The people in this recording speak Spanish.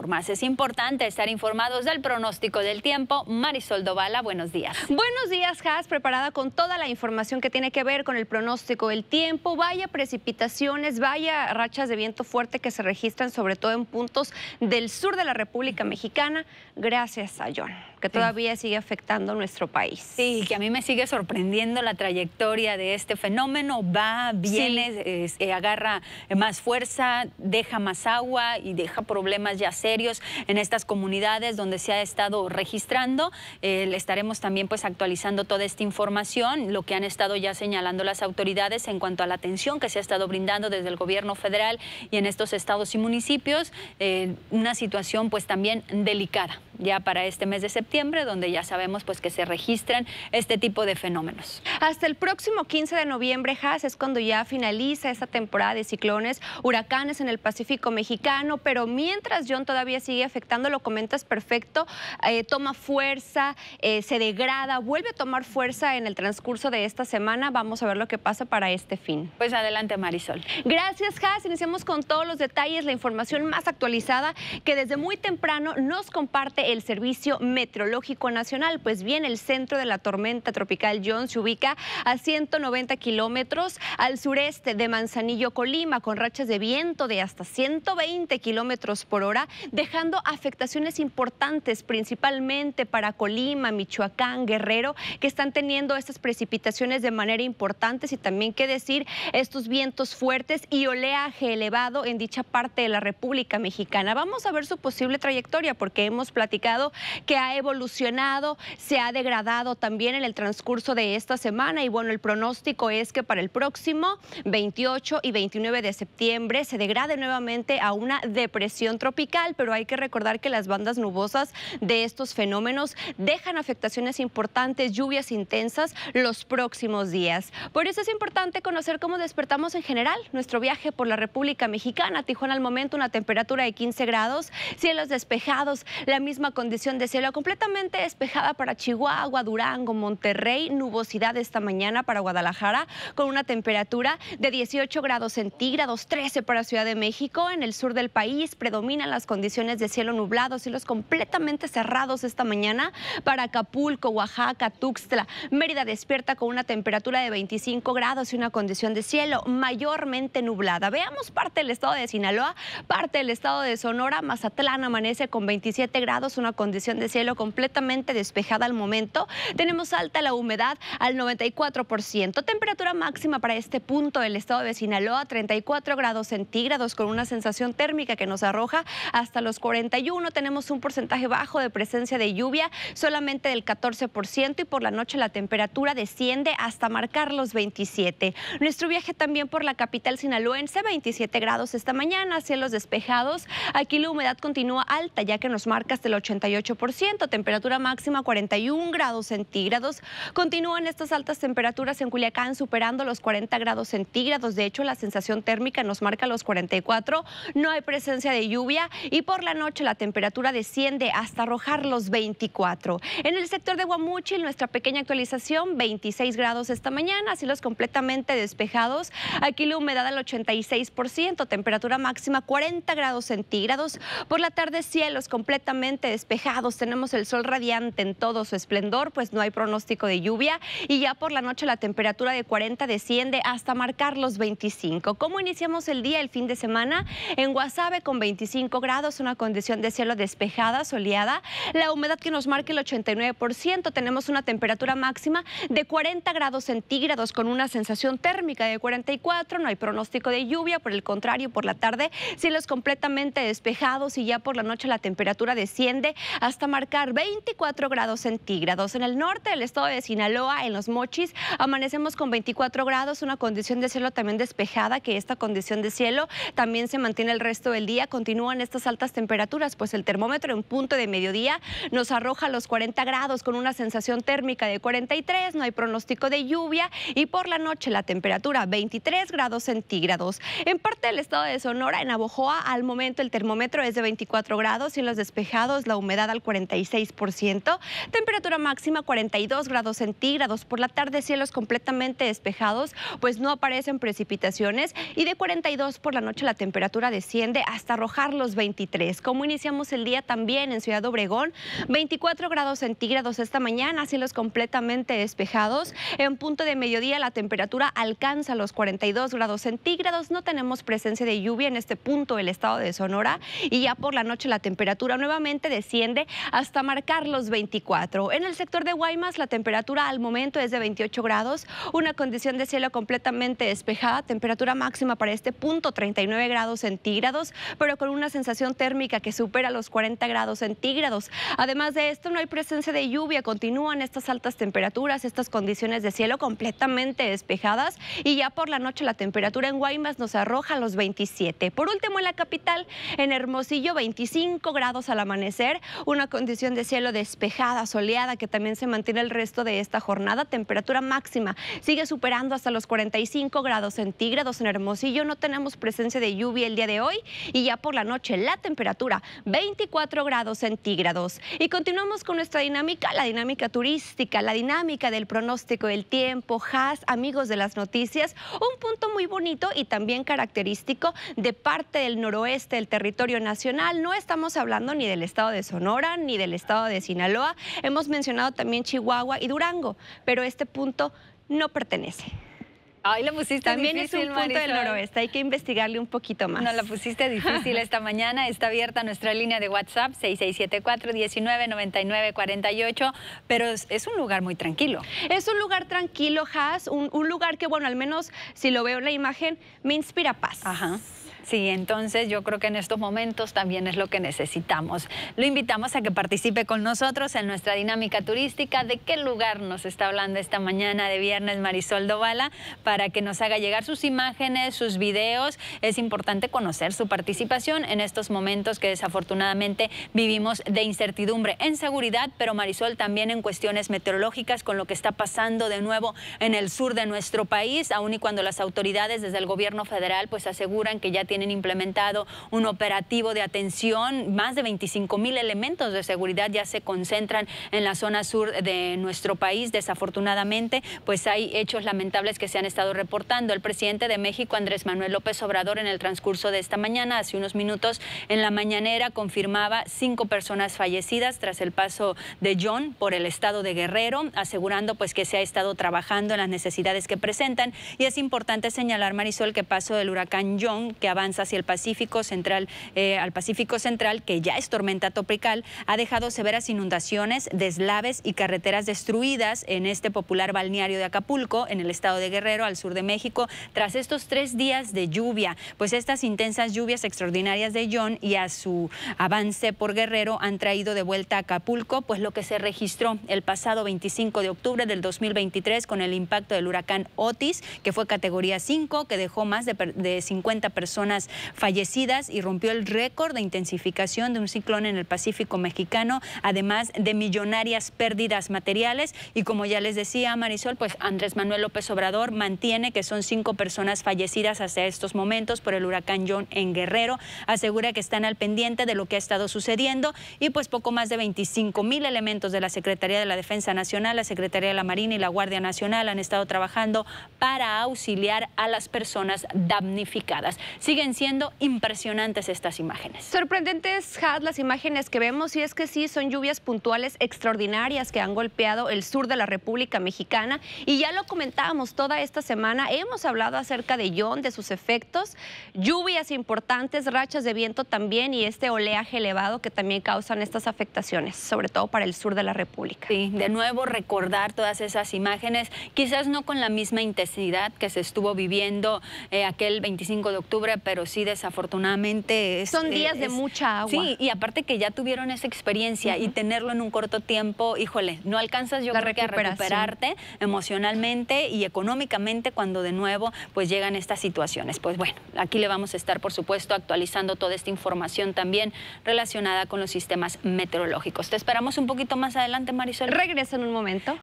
informas. Es importante estar informados del pronóstico del tiempo. Marisol Dovala, buenos días. Buenos días, Has, preparada con toda la información que tiene que ver con el pronóstico del tiempo. Vaya precipitaciones, vaya rachas de viento fuerte que se registran sobre todo en puntos del sur de la República Mexicana, gracias a John, que todavía sigue afectando nuestro país. Sí, que a mí me sigue sorprendiendo la trayectoria de este fenómeno. Va, viene, agarra más fuerza, deja más agua y deja problemas ya serios en estas comunidades donde se ha estado registrando. Le estaremos también pues actualizando toda esta información, lo que han estado ya señalando las autoridades en cuanto a la atención que se ha estado brindando desde el gobierno federal y en estos estados y municipios. Una situación pues también delicada ya para este mes de septiembre, donde ya sabemos pues que se registran este tipo de fenómenos. Hasta el próximo 15 de noviembre, Has, es cuando ya finaliza esta temporada de ciclones, huracanes en el Pacífico mexicano, pero mientras John todavía sigue afectando, lo comentas perfecto, toma fuerza, se degrada, vuelve a tomar fuerza en el transcurso de esta semana. Vamos a ver lo que pasa para este fin. Pues adelante, Marisol. Gracias, Has. Iniciamos con todos los detalles, la información más actualizada que desde muy temprano nos comparte el Servicio Meteorológico Nacional. Pues bien, el centro de la tormenta tropical John se ubica a 190 kilómetros al sureste de Manzanillo, Colima, con rachas de viento de hasta 120 kilómetros por hora, dejando afectaciones importantes, principalmente para Colima, Michoacán, Guerrero, que están teniendo estas precipitaciones de manera importante, y también qué decir, estos vientos fuertes y oleaje elevado en dicha parte de la República Mexicana. Vamos a ver su posible trayectoria, porque hemos platicado que ha evolucionado, se ha degradado también en el transcurso de esta semana, y bueno, el pronóstico es que para el próximo 28 y 29 de septiembre se degrade nuevamente a una depresión tropical, pero hay que recordar que las bandas nubosas de estos fenómenos dejan afectaciones importantes, lluvias intensas los próximos días. Por eso es importante conocer cómo despertamos en general nuestro viaje por la República Mexicana. Tijuana al momento una temperatura de 15 grados, cielos despejados, la misma condición de cielo completamente despejada para Chihuahua, Durango, Monterrey, nubosidad esta mañana para Guadalajara con una temperatura de 18 grados centígrados, 13 para Ciudad de México. En el sur del país predominan las condiciones de cielo nublado, cielos completamente cerrados esta mañana para Acapulco, Oaxaca, Tuxtla. Mérida despierta con una temperatura de 25 grados y una condición de cielo mayormente nublada. Veamos parte del estado de Sinaloa, parte del estado de Sonora. Mazatlán amanece con 27 grados, una condición de cielo completamente despejada al momento. Tenemos alta la humedad al 94%. Temperatura máxima para este punto del estado de Sinaloa, 34 grados centígrados, con una sensación térmica que nos arroja hasta los 41. Tenemos un porcentaje bajo de presencia de lluvia, solamente del 14%, y por la noche la temperatura desciende hasta marcar los 27. Nuestro viaje también por la capital sinaloense, 27 grados esta mañana, cielos despejados. Aquí la humedad continúa alta, ya que nos marca hasta el 88%, temperatura máxima 41 grados centígrados. Continúan estas altas temperaturas en Culiacán, superando los 40 grados centígrados. De hecho, la sensación térmica nos marca los 44. No hay presencia de lluvia, y por la noche la temperatura desciende hasta arrojar los 24. En el sector de Guamúchil, nuestra pequeña actualización, 26 grados esta mañana, cielos completamente despejados. Aquí la humedad al 86%, temperatura máxima 40 grados centígrados. Por la tarde, cielos completamente despejados. Tenemos el sol radiante en todo su esplendor, pues no hay pronóstico de lluvia, y ya por la noche la temperatura de 40 desciende hasta marcar los 25. ¿Cómo iniciamos el día, el fin de semana? En Guasave con 25 grados, una condición de cielo despejada, soleada. La humedad que nos marca el 89%. Tenemos una temperatura máxima de 40 grados centígrados con una sensación térmica de 44. No hay pronóstico de lluvia, por el contrario, por la tarde cielos completamente despejados, y ya por la noche la temperatura desciende hasta marcar 24 grados centígrados. En el norte del estado de Sinaloa, en Los Mochis, amanecemos con 24 grados, una condición de cielo también despejada, que esta condición de cielo también se mantiene el resto del día. Continúan estas altas temperaturas, pues el termómetro en punto de mediodía nos arroja los 40 grados con una sensación térmica de 43, no hay pronóstico de lluvia, y por la noche la temperatura 23 grados centígrados. En parte del estado de Sonora, en Navojoa, al momento el termómetro es de 24 grados, cielos despejados, la humedad al 46%, temperatura máxima 42 grados centígrados. Por la tarde cielos completamente despejados, pues no aparecen precipitaciones, y de 42 por la noche la temperatura desciende hasta arrojar los 23. Como iniciamos el día también en Ciudad Obregón, 24 grados centígrados esta mañana, cielos completamente despejados. En punto de mediodía la temperatura alcanza los 42 grados centígrados. No tenemos presencia de lluvia en este punto del estado de Sonora, y ya por la noche la temperatura nuevamente desciende hasta marcar los 24. En el sector de Guaymas la temperatura al momento es de 28 grados, una condición de cielo completamente despejada, temperatura máxima para este punto 39 grados centígrados, pero con una sensación térmica que supera los 40 grados centígrados. Además de esto, no hay presencia de lluvia, continúan estas altas temperaturas, estas condiciones de cielo completamente despejadas, y ya por la noche la temperatura en Guaymas nos arroja los 27. Por último, en la capital, en Hermosillo, 25 grados al amanecer, una condición de cielo despejada, soleada, que también se mantiene el resto de esta jornada. Temperatura máxima sigue superando hasta los 45 grados centígrados en Hermosillo. No tenemos presencia de lluvia el día de hoy, y ya por la noche la temperatura 24 grados centígrados. Y continuamos con nuestra dinámica, la dinámica turística, la dinámica del pronóstico del tiempo. Amigos de las noticias, un punto muy bonito y también característico de parte del noroeste del territorio nacional. No estamos hablando ni del estado de Sonora ni del estado de Sinaloa. Hemos mencionado también Chihuahua y Durango, pero este punto no pertenece. Ay, la pusiste también difícil, es un punto Marisol. del noroeste, hay que investigarle un poquito más. No, la pusiste difícil esta mañana. Está abierta nuestra línea de WhatsApp, 6674-199948, pero es un lugar muy tranquilo. Es un lugar tranquilo, un lugar que, bueno, al menos si lo veo en la imagen, me inspira paz. Ajá. Sí, entonces yo creo que en estos momentos también es lo que necesitamos. Lo invitamos a que participe con nosotros en nuestra dinámica turística. ¿De qué lugar nos está hablando esta mañana de viernes Marisol Dovala? Para que nos haga llegar sus imágenes, sus videos. Es importante conocer su participación en estos momentos que desafortunadamente vivimos de incertidumbre en seguridad, pero Marisol, también en cuestiones meteorológicas, con lo que está pasando de nuevo en el sur de nuestro país, aun y cuando las autoridades desde el gobierno federal pues aseguran que ya tienen implementado un operativo de atención. Más de 25,000 elementos de seguridad ya se concentran en la zona sur de nuestro país. Desafortunadamente, pues hay hechos lamentables que se han estado reportando. El presidente de México, Andrés Manuel López Obrador, en el transcurso de esta mañana, hace unos minutos en la mañanera, confirmaba 5 personas fallecidas tras el paso de John por el estado de Guerrero, asegurando pues que se ha estado trabajando en las necesidades que presentan. Y es importante señalar, Marisol, que paso del huracán John, que avanza hacia el Pacífico Central, al Pacífico Central, que ya es tormenta tropical, ha dejado severas inundaciones, deslaves y carreteras destruidas en este popular balneario de Acapulco, en el estado de Guerrero, al sur de México, tras estos 3 días de lluvia. Pues estas intensas lluvias extraordinarias de John y a su avance por Guerrero han traído de vuelta a Acapulco pues lo que se registró el pasado 25 de octubre del 2023 con el impacto del huracán Otis, que fue categoría 5, que dejó más de 50 personas fallecidas y rompió el récord de intensificación de un ciclón en el Pacífico mexicano, además de millonarias pérdidas materiales. Y como ya les decía, Marisol, pues Andrés Manuel López Obrador mantiene que son 5 personas fallecidas hasta estos momentos por el huracán John en Guerrero. Asegura que están al pendiente de lo que ha estado sucediendo, y pues poco más de 25,000 elementos de la Secretaría de la Defensa Nacional, la Secretaría de la Marina y la Guardia Nacional han estado trabajando para auxiliar a las personas damnificadas. Siguen siendo impresionantes estas imágenes. Sorprendentes, las imágenes que vemos, y es que sí, son lluvias puntuales extraordinarias que han golpeado el sur de la República Mexicana, y ya lo comentábamos toda esta semana, hemos hablado acerca de John, de sus efectos, lluvias importantes, rachas de viento también, y este oleaje elevado que también causan estas afectaciones, sobre todo para el sur de la República. Sí, de nuevo recordar todas esas imágenes, quizás no con la misma intensidad que se estuvo viviendo aquel 25 de octubre, pero sí, desafortunadamente son días de mucha agua. Sí, y aparte que ya tuvieron esa experiencia y tenerlo en un corto tiempo, híjole, no alcanzas yo creo que a recuperarte emocionalmente y económicamente cuando de nuevo pues llegan estas situaciones. Pues bueno, aquí le vamos a estar por supuesto actualizando toda esta información también relacionada con los sistemas meteorológicos. Te esperamos un poquito más adelante, Marisol. Regresa en un momento.